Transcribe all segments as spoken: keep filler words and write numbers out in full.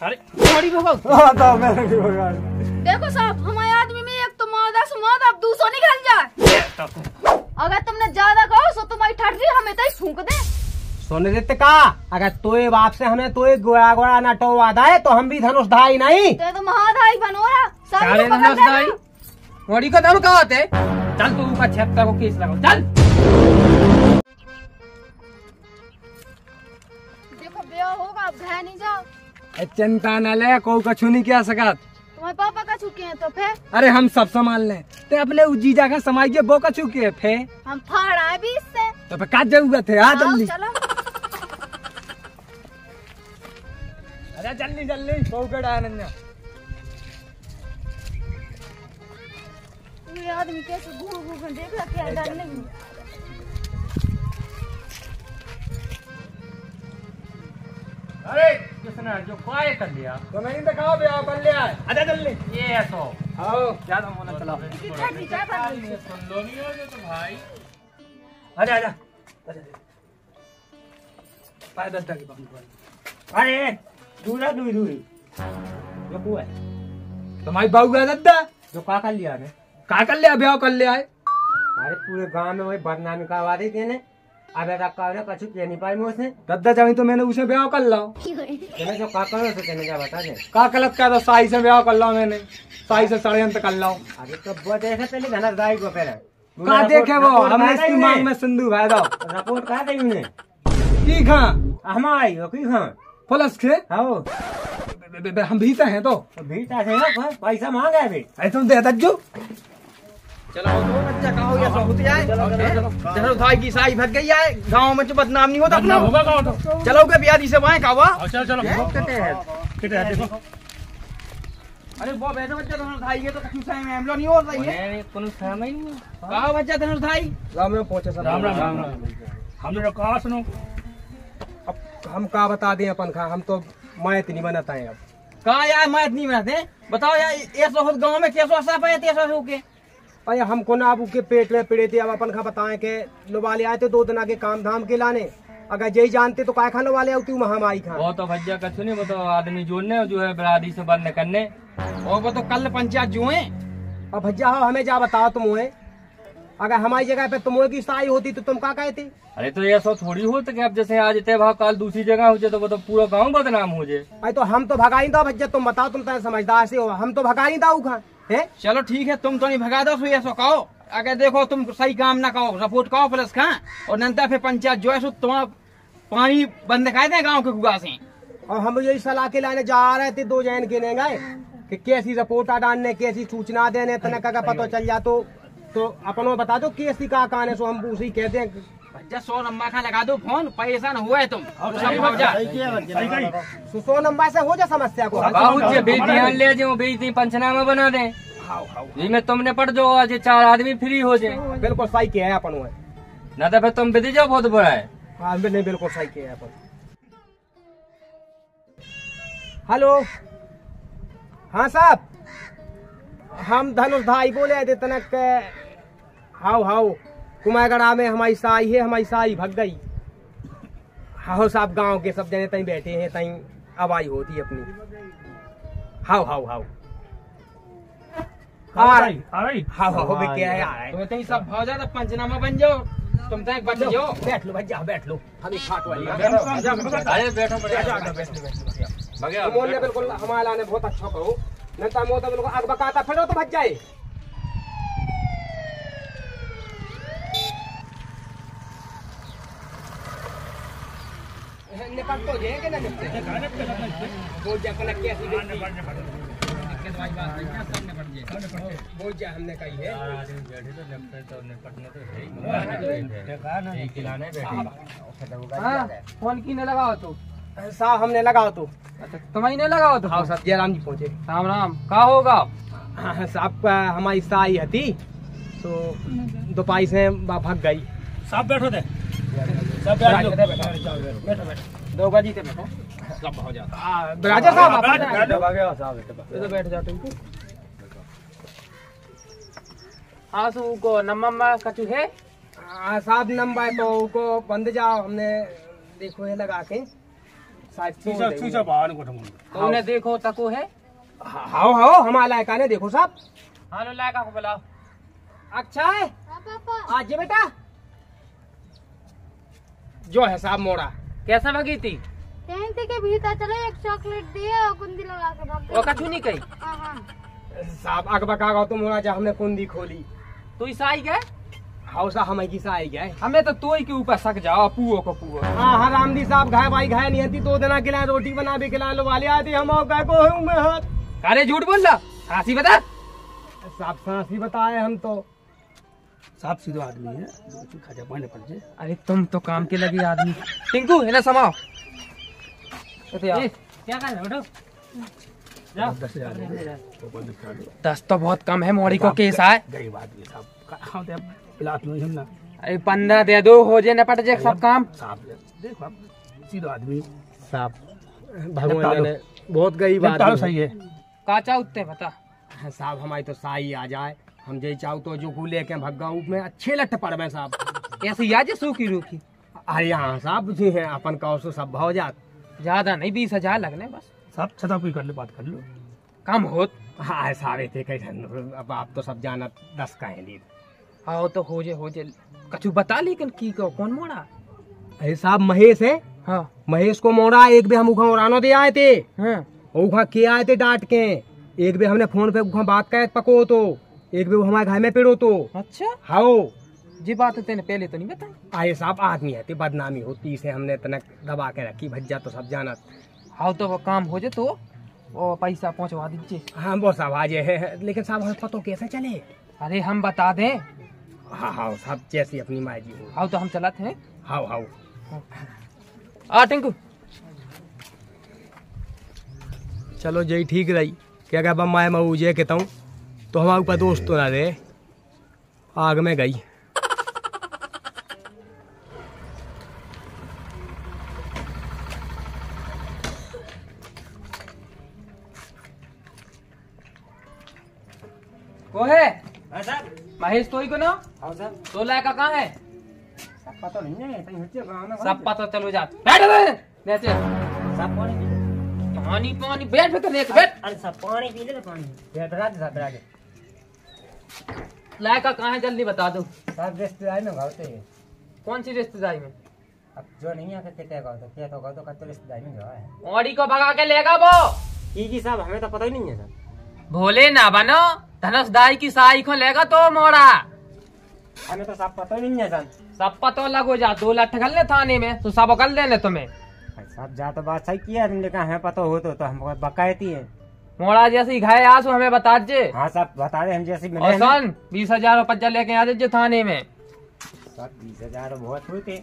अरे बड़ी भगाओ। हां तो मैं नहीं भगा। देखो साहब हमारे आदमी में एक तो मादा सुमाद अब दूसरा निकल जाए। अगर तुमने ज्यादा कहो तो तुम्हारी ठटरी हमें तो फूंक दे। सोने देते का अगर तोए बाप से हमें तोए गोड़ा गोड़ा न टोवादा है तो हम भी धनुषधारी नहीं तो तुम महाधाई बनो रहा सारे धनुषधारी मोड़ी का धनु कहाँ होते? चल तू ऊपर छिहत्तर को केस लगाओ चल। देखो ब्याह होगा अब घर नहीं जाओ। चिंता न ले को कछु नहीं किया सकत। तुम्हारे पापा का चुके हैं तो फिर अरे हम सब संभाल ले ते अपने जीजा का समाइए वो कछु के फे हम फाड़ा है भी इससे तो फिर का जरूरत है आ जल्दी चलो। अरे जल्दी जल्दी को के डायनन्या ये आदमी कैसे घूर घूर देख रहा क्या डर नहीं। अरे किसने जो काय कर लिया तो नहीं दिखाओ ब्याह कर लिया आजा जल्दी ये है तो आओ ज्यादा मोना चलाओ सुन लो नहीं हो तो भाई आजा आजा पाय दस्ता की पकड़। अरे दूरा दूरी दूरी जो को है तुम्हारी बहू है दद्दा जो का कर लिया ने का कर लिया ब्याह कर लिया है। अरे पूरे गांव में वही बदनामी करवा दी तेने अब तक का ने कछु कह नहीं पाई मुझसे दद्दा चाही तो मैंने उसे ब्याह कर लाओ तेने जो का करो तो तेने क्या बता दे का गलत का तो साई से ब्याह कर लाओ मैंने साई से षड्यंत्र कर लाओ। अरे तो वो देखे पहले धनसदाई को पहले का देखे वो हमने इसकी मांग में सिंधु भाई दो रिपोर्ट का दी उन्हें की खा हमारी हो की खा पुलिस के आओ हम भीता हैं तो भीता है पैसा मांगा है भी ऐसा दे दज्जू चलो तो बच्चा कहो या सब होती जाए चलो भाई की साई भग गई है गांव में तो बदनाम नहीं होता अपना होगा गांव तो चलो के बियादी से वहां कावा चलो चलो कितने है कितने है देखो। अरे वो बैठो बच्चा धनुष भाई ये तो कछु समय में हमलो नहीं हो रही है कोनो समय नहीं कहां बच्चा धनुष भाई राम राम पहुंचे सब राम राम राम हमने कहा सुनो अब हम का बता दें अपन खा हम तो मैत नहीं बनाता है अब कहा यार मैत नहीं बनाते बताओ यार ऐसा गांव में कैसा साफ है ऐसा हो के अरे हमको ना अब के पेट में पड़े थे अब अपन खा बताएं के लोबाले आए थे दो दिन आगे काम धाम के लाने अगर यही जानते तो काय खाने वाले आती महामारी खा वो तो भैया कछ नहीं वो तो आदमी जोड़ने जो है बरादरी से बंद करने और वो तो कल पंचायत जो है अब भैया हो हमें जा बताओ तुम हुए अगर हमारी जगह पे तुम की साई होती तो तुम क्या कहते। अरे तो ऐसा थोड़ी हो तो अब जैसे आज थे भाव कल दूसरी जगह हो जाए तो वो तो पूरा गांव बदनाम हो जाए। अरे तो हम तो भगा ही दो भैया तुम बताओ तुम तो समझदार से हो हम तो भगा ही दो खा है। चलो ठीक है तुम तो नहीं भगा दो फिर ऐसा कहो अगर देखो तुम सही काम ना कहो रिपोर्ट कहो प्लस खा और नंतर फिर पंचायत जो है सो तुम्हारा पानी बंद कर दे गाँव के कुआ से। और हम यही सलाह के लाने जा रहे थे दो जैन के ले गए कि कैसी रिपोर्ट डालने कैसी सूचना देने तनक का पता चल जा तो तो अपन बता दो कैसी का कान है सो हम उसी कहते हैं बच्चा सौ नंबर का लगा दो फोन पैसा न हुआ है तुम सौ नंबर से हो जा समस्या को ध्यान ले जाओ बेइज्जती पंचनामा बना दे जिसमें तुमने पढ़ जाओ आज चार आदमी फ्री हो जाए। बिल्कुल सही किया है अपन ना तो फिर तुम बिदी जाओ बहुत बुरा है। हाँ नहीं बिल्कुल सही किया है अपन। हेलो हाँ साहब हम धनुष भाई बोले थे तनक हाउ हाउ कुमारगढ़ा में हमारी साई है हमारी साई भग गई। हाउ साहब गांव के सब जने तहीं बैठे हैं तहीं आवाज होती है अपनी हाउ हाउ हाउ आ रही हाउ हाउ बे क्या है आ रहा है तुम तहीं सब भाव जाओ पंचनामा बन जाओ तुम तक बच जाओ। बैठ लो भैया बैठ लो हम खाट वाली अरे बैठो मोल ने बिल्कुल हमारे लाने बहुत अच्छा कहो नंतर मोता बिल्कुल आग बकाता फिर तो भज जाए। निपट तो जाएंगे ना बोल जा अपना कैसी बोल जा हमने कही है फोन की ने लगाओ तो साहब हमने लगाओ तो तुम्हारी ने लगाओ तो हाँ साहब जयराम जी पहुँचे राम राम का होगा साहब हमारी साई हती तो दोपाई से भाग गई। साहब बैठो दे सब बैठो दो बाजी से बैठो सब हो जा राजा साहब बैठ जा तुम आंसू को नम्मा कछु है साहब नंबर तो को बंद जाओ हमने देखो ये लगा के तो उन्हें देखो तको है। हाओ हाओ हमारा लायका ने देखो साहब। हाँ लो लायका को बुलाओ। अच्छा है आज जे बेटा जो है साहब मोड़ा कैसा भगी थी? टेंट के भीतर चले एक चॉकलेट दिए और कुंडी लगा के भाग गए। वो कछु नहीं कही हाँ हाँ साहब अकबका गो तुम होना जा हमने कुंडी खोली तू ईसाई गए हाउ सा हमें किसा आई गए हमें तो तोई के ऊपर सक जाओ पुओ को पुओ। हाँ हाँ रामदी साहब घाय भाई घाय नहीं हती दो दिना खिला रोटी बना भी खिला लो वाले आती हम और काय को हूं मैं हाथ। अरे झूठ बोल रहा सासी बता। साहब सांसी बताए हम तो साहब सीधा आदमी है खाजा पाने पड़ जाए। अरे तुम तो काम के लगे आदमी। टिंकू है ना समाओ क्या कर रहे हो? दस हजार दस तो बहुत कम है मोड़ी को केस आए। गरीब आदमी साहब पिलात नहीं हम ना। अरे पंद्रह दे दो हो जाए निपट जाए सब काम। साहब देखो आप सीधा आदमी साहब भगवान ने बहुत गरीब आदमी सही है। काचा उत्ते बता साहब हमारी तो साई आ जाए हम जे चाहू तो जो को लेके भग्गा में अच्छे लट पड़ में साहब ऐसे याद सूखी रूखी। अरे हाँ साहब जी है अपन का सब भाव जात ज्यादा नहीं बीस हजार लगने बस। सब छता कोई कर ले बात कर लो कम होत। हाँ सारे थे कैसे अब आप तो सब जाना दस का है लीड। आओ तो हो जे हो जे कछु बता लेकिन की को कौन मोड़ा? अरे साहब महेश है। हाँ महेश को मोड़ा एक भी हम उखा उड़ानो दे आए थे। हाँ उखा के आए थे डांट के एक भी हमने फोन पे उखा बात करे पको तो एक भी हमारे घर में पेड़ो तो। अच्छा हाओ जी बात तेने पहले तो नहीं बताई। आये साहब आदमी है बदनामी होती से हमने तनक दबा के रखी भज्जा तो सब जाना। हाँ तो वो काम हो जाए तो वो पैसा पहुंचवा दीजिए। हाँ वो साहब आज है लेकिन साहब हमें पतो कैसे चले? अरे हम बता दें। हाँ हाँ साहब जैसी अपनी माँ जी हो। हाँ तो हम चलाते हैं। हाँ हाँ आ टिंकू चलो जय ठीक रही क्या क्या माए मऊ जे कहता हूँ तो हमारे ऊपर दोस्त तो ना रहे आग में गई। को है महेश तो ही को ना तो लायका कहाँ है? सब पता नहीं है सब पता चलो जा बैठ नीचे सब पानी पानी पानी बैठ बैठ बैठ बैठ। अरे सब पानी पी ले पानी बैठ राज साहब राज लायका कहाँ है जल्दी बता दो। साहब रिश्तेदारी में गाते हैं। कौन सी रिश्तेदारी में? अब जो नहीं आते क्या कहते तो क्या तो कहते कहते रिश्तेदारी में जो है औरी को भगा के लेगा वो। जी जी साहब हमें तो पता ही नहीं है सर। भोले ना बनो धनुषदाई की साई को लेगा तो मोड़ा। हमें तो सब पता ही नहीं है सर। सब पता लगो जा दो लठ कर ले थाने में तो सब कर लेने तुम्हें। साहब जा तो बात सही किया तुमने कहा हमें पता हो तो, तो हम बकायती है मोड़ा जैसी घाय आसो हमें बता दे। हाँ साहब बता दे हम जैसी और सन बीस हजार और पच्चा लेके आ दीजिए थाने में। सब बीस हजार बहुत होते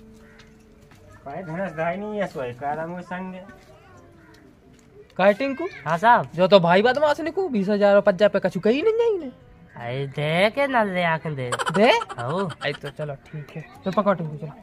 धनुषदाई नहीं है सोए कारण संग कटिंग को। हाँ साहब जो तो भाई बदमाश ने को बीस हजार और पच्चा पे कछु कही नहीं जाई ने। अरे दे के ना दे आखिर दे दे आओ आई तो चलो ठीक है तो पकड़ टिंकू चलो।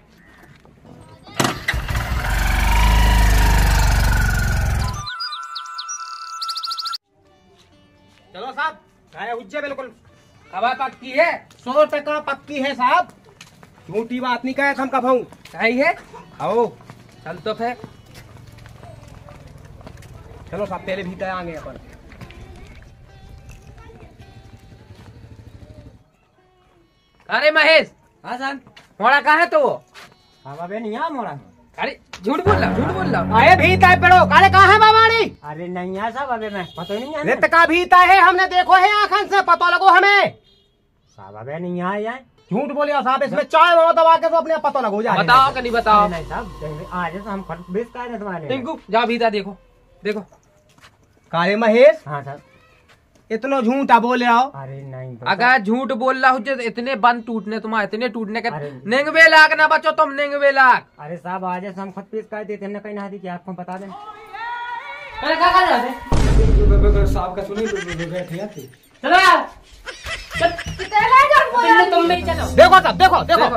चलो साहब गाय उज्जे बिल्कुल कब पक्की है? सौ टका पक्की है साहब झूठी बात नहीं कहे हम कब हूँ सही है। आओ चल तो फिर चलो साहब पहले भीतर आएंगे अपन। अरे महेश हाँ सर मोड़ा कहाँ है तो वो? हाँ बाबे नहीं आ मोड़ा अरे झूठ बोल रहा झूठ बोल रहा। अरे भीतर पेड़ो काले कहाँ है बाबाड़ी? अरे नहीं है साहब अबे मैं पता नहीं है रेत का भीतर है हमने देखो है आखन से पता लगो हमें साहब अबे नहीं आए यार झूठ बोलिया साहब इसमें चाय वो दबा के तो अपने पता लगो जा। बताओ कि नहीं बताओ? नहीं साहब आज तो हम बेच का है तुम्हारे टिंकू जा भीतर देखो देखो। काले महेश हाँ सर इतना झूठा बोल रहा हो? अरे नहीं अगर झूठ बोल रहा हो तो इतने बंद टूटने तुम्हारे इतने टूटने के निंगवे लाख ना बचो तुम निंगवे लाख। अरे साहब आज हम खुद पेश कर देते हमने कहीं ना दी कि आपको बता दें। अरे क्या कर रहे थे साहब का सुनी बैठे थे चलो तुम नहीं चलो देखो साहब देखो देखो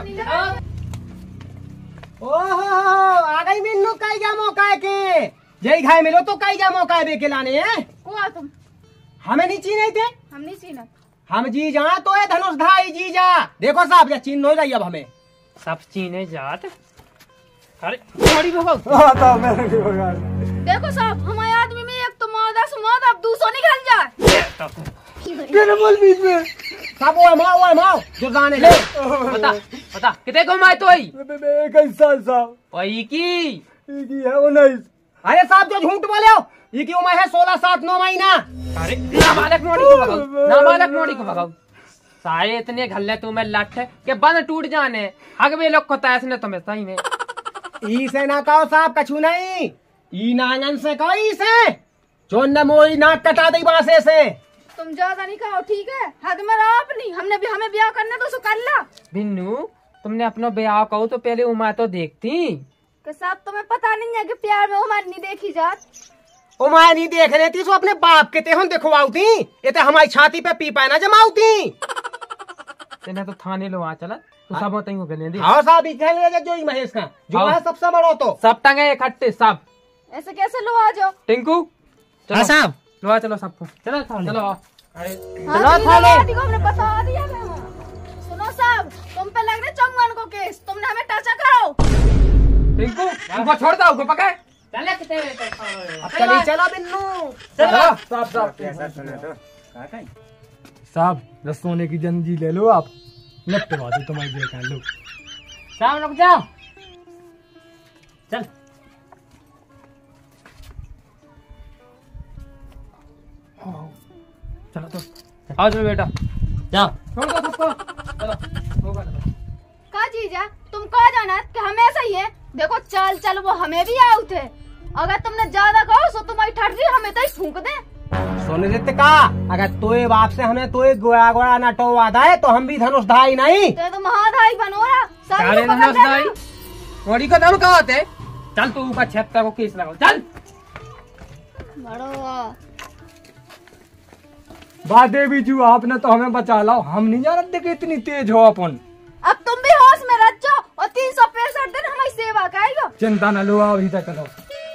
ओहो आ गई मिन्नू कई क्या मौका के जय खाए मिलो तो कई क्या मौका है लाने हैं तुम हमें नहीं चीने थे हम नहीं चीना हम जी जा तो है धनुषधाई जी जा देखो साहब या चीन हो जाइए अब हमें सब चीने जात अरे थोड़ी भगाओ। हाँ तो मैंने क्यों भगा? देखो साहब, हमारे आदमी में एक तो मौदा से मौत, अब दूसरा निकल जाए। तेरे बोल बीच में साहब ओए माओ ओए माओ जो जाने ले बता बता कितने को माय तो आई इक्कीस साल साहब। ओई की की है उन्नीस। अरे साहब जो झूठ बोले हो, ये की उम्र है सोलह सात नौ महीना। अरे नाबालक नोड़ी को भगाओ, नाबालक नोड़ी को भगाओ। सारे इतने घल्ले तुम्हें लठ है कि बंद टूट जाने हग वे लोग को तैस ने तुम्हें सही में ई से ना कहो साहब, कछु नहीं। ई नांगन से कहो, ई से जो न मोरी नाक कटा दी बासे से। तुम ज्यादा नहीं कहो, ठीक है? हद में रहो अपनी। हमने भी हमें ब्याह करने तो सो कर ला। बिन्नू तुमने अपना ब्याह कहो तो पहले उम्र तो देखती कि साहब तुम्हें पता नहीं है कि प्यार में उम्र नहीं देखी जात। उमाय नहीं देख रही थी, तो अपने बाप के तेहन दिखवाऊती। ये तो हमारी छाती पे पीपा ना जमाऊती। तेने तो थाने लो आ चला तो सब होते ही हो गए। हाँ साहब, इधर जो महेश का जो है सबसे बड़ो तो सब टंगे इकट्ठे सब। ऐसे कैसे लो आ जाओ? टिंकू हाँ साहब, लो आ चलो सबको। चलो चलो आओ। हाँ, चलो तो थाने। ये को हमने बता दिया मैं। सुनो साहब, तुम पे लग रहे चंगन को केस, तुमने हमें टचा कराओ। टिंकू उनको छोड़ दो, उनको पकड़। चले चलो चलो बिन्नू चलो साहब साहब साहब दस सोने की जंजी ले लो आप। लपटवा दो तुम्हारी जेब लो। साहब रुक जाओ। चल चलो तो आओ चलो बेटा जाओ। छोड़ दो सबको। चलो होगा चलो। का जीजा तुम कहा जाना कि हम ऐसा ही है? देखो चल चल वो हमें भी आउ थे। अगर तुमने ज्यादा कहो सो तुम्हारी ठटरी हमें तो ही फूंक दे। सोने देते का, अगर तोए बाप से हमें तोए गोड़ा गोड़ा नटवा दाए तो हम भी धनुषधारी नहीं। तो तुम महाधाई बनो रहा सारी अरे को पकड़ नमस्कार देना। मोड़ी का दाम कहाँ होते? चल तू ऊपर छत्ता को केस लगाओ चल। बड़ो बात देवी जी, आपने तो हमें बचा लो। हम नहीं जानते कि इतनी तेज हो अपन। अब तुम भी होश में रचो और तीन सौ पैंसठ दिन हमारी सेवा करेगा। चिंता न लो, अभी तक करो।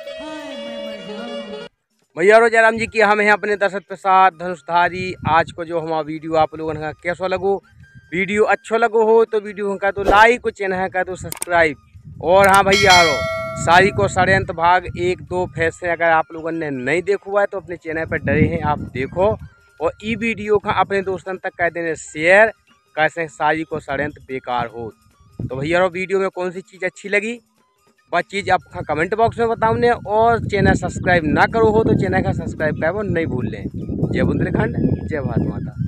भैया रो जयराम जी की हम हैं अपने दर्शक के साथ धनुषधारी। आज को जो हमारा वीडियो आप लोगों का कैसा लगो, वीडियो अच्छा लगो हो तो वीडियो का तो लाइक और चैनल का तो सब्सक्राइब। और हाँ भैया रो सारी को षड्यंत्र भाग एक दो फैसले अगर आप लोगों ने नहीं देखा हुआ है तो अपने चैनल पर डरे हैं आप देखो। और ई वीडियो का अपने दोस्तों तक कर देने शेयर, कैसे सारी को षड्यंत्र बेकार हो। तो भैया रो वीडियो में कौन सी चीज़ अच्छी लगी वह चीज़ आप कमेंट बॉक्स में बताओ ने। और चैनल सब्सक्राइब ना करो हो तो चैनल का सब्सक्राइब कर वो नहीं भूल लें। जय बुंदेलखंड, जय भारत माता।